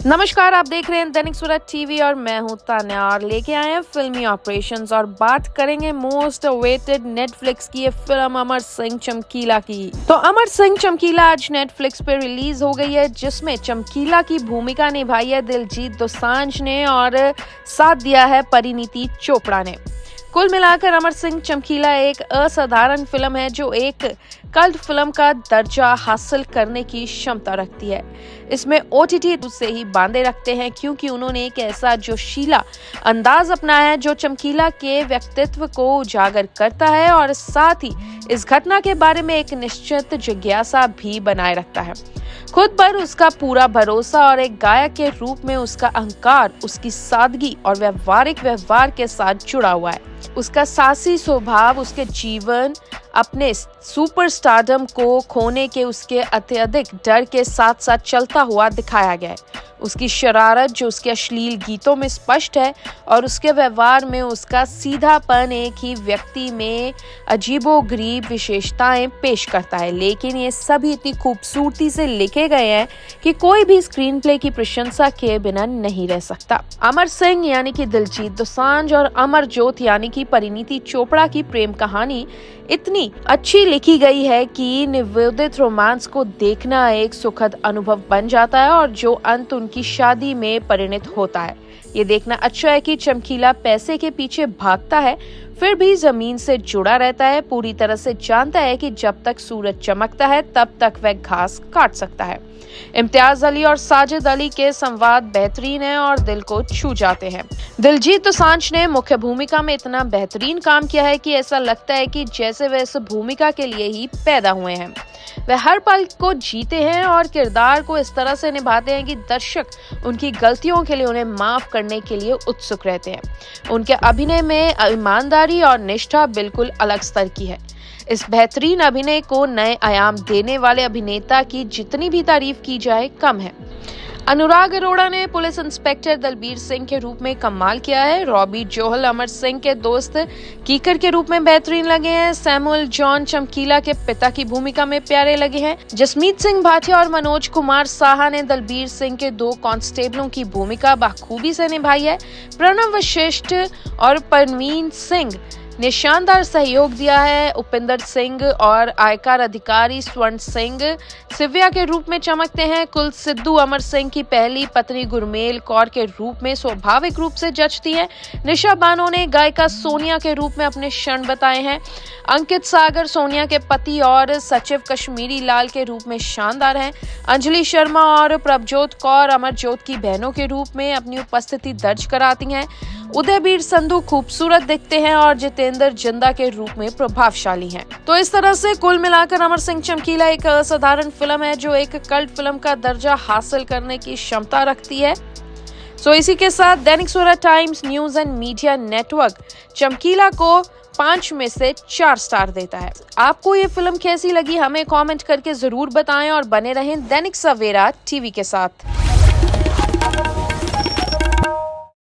नमस्कार, आप देख रहे हैं दैनिक सवेरा टीवी और मैं हूं तान्या और लेके आए हैं फिल्मी ऑपरेशंस और बात करेंगे मोस्ट अवेटेड नेटफ्लिक्स की ये फिल्म अमर सिंह चमकीला की। तो अमर सिंह चमकीला आज नेटफ्लिक्स पे रिलीज हो गई है, जिसमें चमकीला की भूमिका निभाई है दिलजीत दोसांझ ने और साथ दिया है परिणीति चोपड़ा ने। कुल मिलाकर अमर सिंह चमकीला एक असाधारण फिल्म है जो एक कल्ट फिल्म का दर्जा हासिल करने की क्षमता रखती है। इसमें ओटीटी से ही बांधे रखते हैं क्योंकि उन्होंने एक ऐसा जोशीला अंदाज अपनाया है जो चमकीला के व्यक्तित्व को उजागर करता है और साथ ही इस घटना के बारे में एक निश्चित जिज्ञासा भी बनाए रखता है। खुद पर उसका पूरा भरोसा और एक गायक के रूप में उसका अहंकार उसकी सादगी और व्यवहारिक व्यवहार के साथ जुड़ा हुआ है। उसका साहसी स्वभाव उसके जीवन अपने सुपरस्टारडम को खोने के उसके अत्यधिक डर के साथ साथ चलता हुआ दिखाया गया है। उसकी शरारत जो उसके अश्लील गीतों में स्पष्ट है और उसके व्यवहार में उसका सीधापन एक ही व्यक्ति में अजीबोगरीब विशेषताएं पेश करता है। लेकिन ये सभी इतनी खूबसूरती से लिखे गए हैं कि कोई भी स्क्रीन प्ले की प्रशंसा के बिना नहीं रह सकता। अमर सिंह यानी कि दिलजीत दोसांझ और अमरजोत यानी कि परिणीति चोपड़ा की प्रेम कहानी इतनी अच्छी लिखी गई है कि निवेदित रोमांस को देखना एक सुखद अनुभव बन जाता है और जो अंत उनकी शादी में परिणत होता है। ये देखना अच्छा है कि चमकीला पैसे के पीछे भागता है फिर भी जमीन से जुड़ा रहता है, पूरी तरह से जानता है कि जब तक सूरज चमकता है तब तक वह घास काट सकता है। इम्तियाज अली और साजिद अली के संवाद बेहतरीन है और दिल को छू जाते हैं। दिलजीत दोसांझ ने मुख्य भूमिका में इतना बेहतरीन काम किया है कि ऐसा लगता है कि जैसे वे इस भूमिका के लिए ही पैदा हुए हैं। वे हर पल को जीते हैं और किरदार को इस तरह से निभाते हैं कि दर्शक उनकी गलतियों के लिए उन्हें माफ करने के लिए उत्सुक रहते हैं। उनके अभिनय में ईमानदारी और निष्ठा बिल्कुल अलग स्तर की है। इस बेहतरीन अभिनय को नए आयाम देने वाले अभिनेता की जितनी भी तारीफ की जाए कम है। अनुराग अरोड़ा ने पुलिस इंस्पेक्टर दलबीर सिंह के रूप में कमाल किया है। रॉबी जोहल अमर सिंह के दोस्त कीकर के रूप में बेहतरीन लगे हैं। सैमुअल जॉन चमकीला के पिता की भूमिका में प्यारे लगे हैं। जसमीत सिंह भाटिया और मनोज कुमार साहा ने दलबीर सिंह के दो कांस्टेबलों की भूमिका बखूबी से निभाई है। प्रणव वशिष्ठ और परवीन सिंह ने शानदार सहयोग दिया है। उपिंदर सिंह और आयकर अधिकारी स्वर्ण सिंह सिव्या के रूप में चमकते हैं। कुल सिद्धू अमर सिंह की पहली पत्नी गुरमेल कौर के रूप में स्वाभाविक रूप से जचती है। निशा बानो ने गायिका सोनिया के रूप में अपने क्षण बताए हैं। अंकित सागर सोनिया के पति और सचिव कश्मीरी लाल के रूप में शानदार हैं। अंजलि शर्मा और प्रभजोत कौर अमरजोत की बहनों के रूप में अपनी उपस्थिति दर्ज कराती हैं। उदयवीर संधू खूबसूरत दिखते हैं और जितेंद्र जिंदा के रूप में प्रभावशाली हैं। तो इस तरह से कुल मिलाकर अमर सिंह चमकीला एक असाधारण फिल्म है जो एक कल्ट फिल्म का दर्जा हासिल करने की क्षमता रखती है। इसी के साथ Dainik Savera times news and media network Chamkila को 5 में से 4 स्टार देता है। आपको ये फिल्म कैसी लगी हमें कमेंट करके जरूर बताएं और बने रहें दैनिक सवेरा टीवी के साथ।